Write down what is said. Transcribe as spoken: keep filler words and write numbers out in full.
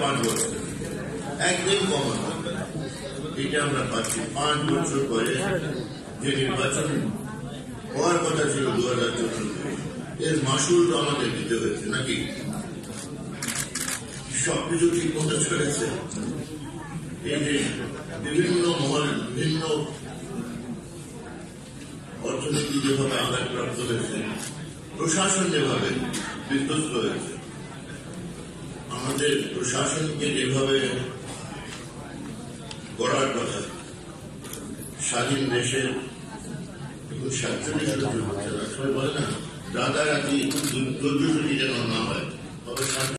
পাঁচ বছর একদিন কম থাকবে না, এটা আমরা পাচ্ছি। পাঁচ বছর পরে যে নির্বাচন হওয়ার কথা ছিল দু হাজার চৌদ্দ, এর মাসুল তো আমাদের দিতে হয়েছে নাকি? সবকিছু ঠিক মতো চলেছে? এই যে বিভিন্ন মহল, বিভিন্ন অর্থনীতি যেভাবে আঘাতপ্রাপ্ত হয়েছে, প্রশাসন যেভাবে বিধ্বস্ত হয়েছে, আমাদের প্রশাসনকে যেভাবে গড়ার কথা, স্বাধীন দেশের এখন সাতচল্লিশ বছর হচ্ছে না, সবাই বলে না রাতারাতি চোদ্দ যেন না হয়, তবে